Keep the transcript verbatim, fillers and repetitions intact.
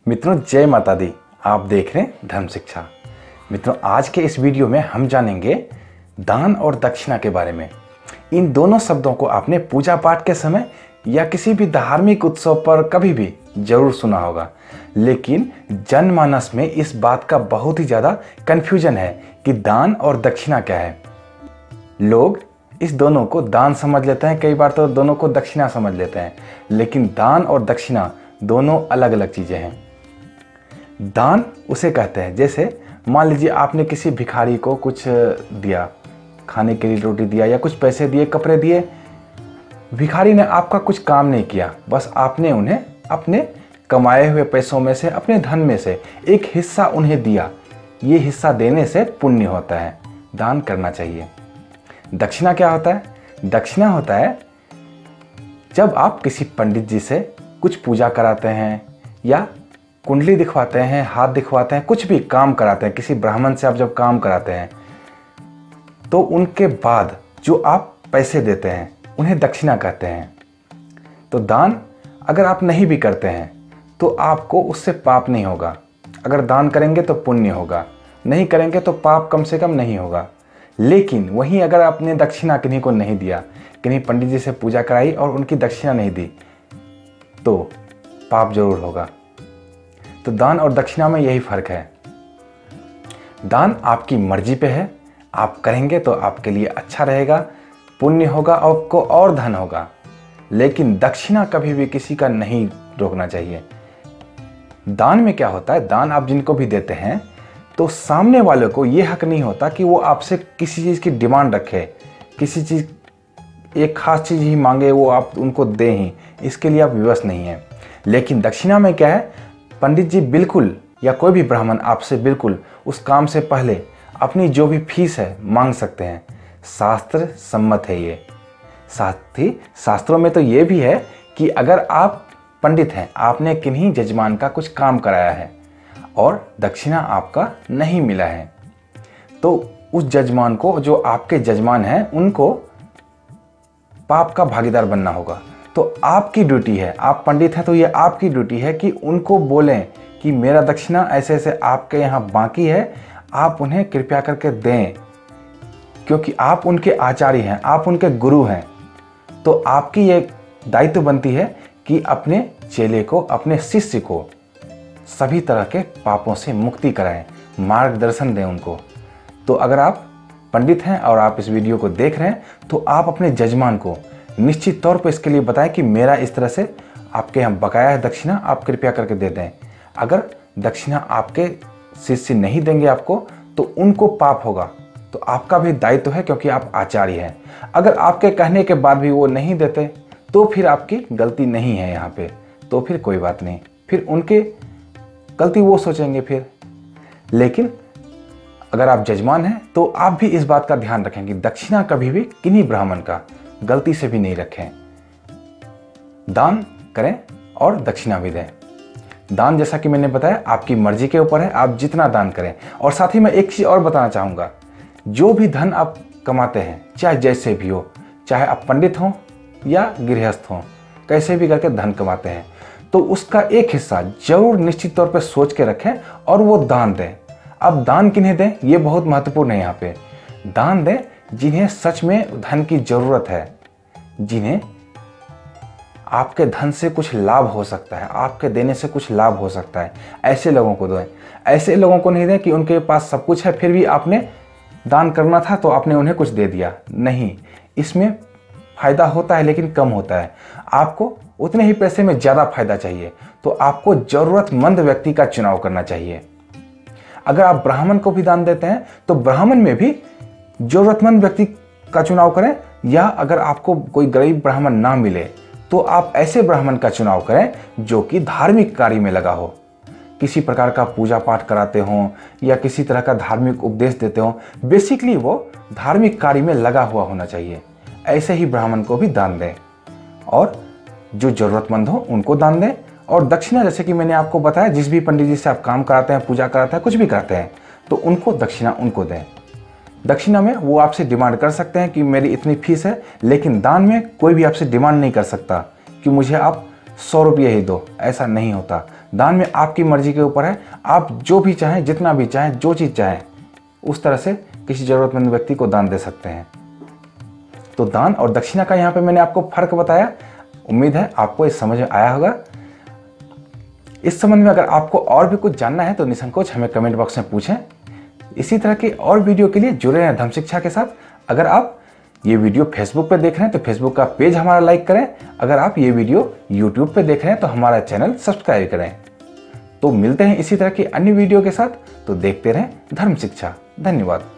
मित्रों, जय माता दी। आप देख रहे हैं धर्म शिक्षा। मित्रों, आज के इस वीडियो में हम जानेंगे दान और दक्षिणा के बारे में। इन दोनों शब्दों को आपने पूजा पाठ के समय या किसी भी धार्मिक उत्सव पर कभी भी जरूर सुना होगा, लेकिन जनमानस में इस बात का बहुत ही ज़्यादा कन्फ्यूजन है कि दान और दक्षिणा क्या है। लोग इस दोनों को दान समझ लेते हैं, कई बार तो दोनों को दक्षिणा समझ लेते हैं, लेकिन दान और दक्षिणा दोनों अलग अलग चीज़ें हैं। दान उसे कहते हैं, जैसे मान लीजिए आपने किसी भिखारी को कुछ दिया, खाने के लिए रोटी दिया या कुछ पैसे दिए, कपड़े दिए। भिखारी ने आपका कुछ काम नहीं किया, बस आपने उन्हें अपने कमाए हुए पैसों में से, अपने धन में से एक हिस्सा उन्हें दिया। ये हिस्सा देने से पुण्य होता है, दान करना चाहिए। दक्षिणा क्या होता है? दक्षिणा होता है जब आप किसी पंडित जी से कुछ पूजा कराते हैं या कुंडली दिखवाते हैं, हाथ दिखवाते हैं, कुछ भी काम कराते हैं, किसी ब्राह्मण से आप जब काम कराते हैं तो उनके बाद जो आप पैसे देते हैं उन्हें दक्षिणा कहते हैं। तो दान अगर आप नहीं भी करते हैं तो आपको उससे पाप नहीं होगा। अगर दान करेंगे तो पुण्य होगा, नहीं करेंगे तो पाप कम से कम नहीं होगा। लेकिन वहीं अगर आपने दक्षिणा किन्हीं को नहीं दिया, किन्हीं पंडित जी से पूजा कराई और उनकी दक्षिणा नहीं दी, तो पाप जरूर होगा। तो दान और दक्षिणा में यही फर्क है। दान आपकी मर्जी पे है, आप करेंगे तो आपके लिए अच्छा रहेगा, पुण्य होगा, आपको और धन होगा। लेकिन दक्षिणा कभी भी किसी का नहीं रोकना चाहिए। दान में क्या होता है, दान आप जिनको भी देते हैं तो सामने वाले को यह हक नहीं होता कि वो आपसे किसी चीज़ की डिमांड रखे, किसी चीज़ एक खास चीज़ ही मांगे, वो आप उनको दें ही, इसके लिए आप विवश नहीं हैं। लेकिन दक्षिणा में क्या है, पंडित जी बिल्कुल या कोई भी ब्राह्मण आपसे बिल्कुल उस काम से पहले अपनी जो भी फीस है मांग सकते हैं। शास्त्र सम्मत है ये। साथ ही शास्त्रों में तो ये भी है कि अगर आप पंडित हैं, आपने किन्हीं जजमान का कुछ काम कराया है और दक्षिणा आपका नहीं मिला है, तो उस जजमान को, जो आपके जजमान हैं, उनको पाप का भागीदार बनना होगा। तो आपकी ड्यूटी है, आप पंडित हैं तो ये आपकी ड्यूटी है कि उनको बोलें कि मेरा दक्षिणा ऐसे ऐसे आपके यहाँ बाकी है, आप उन्हें कृपया करके दें, क्योंकि आप उनके आचार्य हैं, आप उनके गुरु हैं। तो आपकी ये दायित्व बनती है कि अपने चेले को, अपने शिष्य को सभी तरह के पापों से मुक्ति कराएं, मार्गदर्शन दें उनको। तो अगर आप पंडित हैं और आप इस वीडियो को देख रहे हैं तो आप अपने जजमान को निश्चित तौर पर इसके लिए बताएं कि मेरा इस तरह से आपके यहाँ बकाया है दक्षिणा, आप कृपया करके दे दें। अगर दक्षिणा आपके शिष्य नहीं देंगे आपको तो उनको पाप होगा। तो आपका भी दायित्व है, क्योंकि आप आचार्य हैं। अगर आपके कहने के बाद भी वो नहीं देते तो फिर आपकी गलती नहीं है यहाँ पे, तो फिर कोई बात नहीं, फिर उनके गलती वो सोचेंगे फिर। लेकिन अगर आप जजमान हैं तो आप भी इस बात का ध्यान रखें कि दक्षिणा कभी भी किन्हीं ब्राह्मण का गलती से भी नहीं रखें। दान करें और दक्षिणा भी दें। दान, जैसा कि मैंने बताया, आपकी मर्जी के ऊपर है, आप जितना दान करें। और साथ ही मैं एक चीज़ और बताना चाहूँगा, जो भी धन आप कमाते हैं, चाहे जैसे भी हो, चाहे आप पंडित हों या गृहस्थ हों, कैसे भी करके धन कमाते हैं, तो उसका एक हिस्सा जरूर निश्चित तौर पर सोच के रखें और वो दान दें। अब दान किन्हें दें, ये बहुत महत्वपूर्ण है। यहाँ पे दान दें जिन्हें सच में धन की ज़रूरत है, जिन्हें आपके धन से कुछ लाभ हो सकता है, आपके देने से कुछ लाभ हो सकता है, ऐसे लोगों को दें। ऐसे लोगों को नहीं दें कि उनके पास सब कुछ है फिर भी आपने दान करना था तो आपने उन्हें कुछ दे दिया। नहीं, इसमें फ़ायदा होता है लेकिन कम होता है। आपको उतने ही पैसे में ज़्यादा फायदा चाहिए तो आपको ज़रूरतमंद व्यक्ति का चुनाव करना चाहिए। अगर आप ब्राह्मण को भी दान देते हैं तो ब्राह्मण में भी ज़रूरतमंद व्यक्ति का चुनाव करें, या अगर आपको कोई गरीब ब्राह्मण ना मिले तो आप ऐसे ब्राह्मण का चुनाव करें जो कि धार्मिक कार्य में लगा हो, किसी प्रकार का पूजा पाठ कराते हों या किसी तरह का धार्मिक उपदेश देते हों। बेसिकली वो धार्मिक कार्य में लगा हुआ होना चाहिए। ऐसे ही ब्राह्मण को भी दान दें और जो ज़रूरतमंद हो उनको दान दें। और दक्षिणा, जैसे कि मैंने आपको बताया, जिस भी पंडित जी से आप काम कराते हैं, पूजा कराते हैं, कुछ भी करते हैं, तो उनको दक्षिणा उनको दें। दक्षिणा में वो आपसे डिमांड कर सकते हैं कि मेरी इतनी फीस है, लेकिन दान में कोई भी आपसे डिमांड नहीं कर सकता कि मुझे आप सौ रुपये ही दो, ऐसा नहीं होता। दान में आपकी मर्जी के ऊपर है, आप जो भी चाहें, जितना भी चाहें, जो चीज़ चाहें उस तरह से किसी ज़रूरतमंद व्यक्ति को दान दे सकते हैं। तो दान और दक्षिणा का यहाँ पे मैंने आपको फर्क बताया। उम्मीद है आपको इस समझ में आया होगा। इस संबंध में अगर आपको और भी कुछ जानना है तो निसंकोच हमें कमेंट बॉक्स में पूछें। इसी तरह की और वीडियो के लिए जुड़े रहें धर्म शिक्षा के साथ। अगर आप ये वीडियो फेसबुक पे देख रहे हैं तो फेसबुक का पेज हमारा लाइक करें। अगर आप ये वीडियो यूट्यूब पे देख रहे हैं तो हमारा चैनल सब्सक्राइब करें। तो मिलते हैं इसी तरह की अन्य वीडियो के साथ। तो देखते रहें धर्म शिक्षा। धन्यवाद।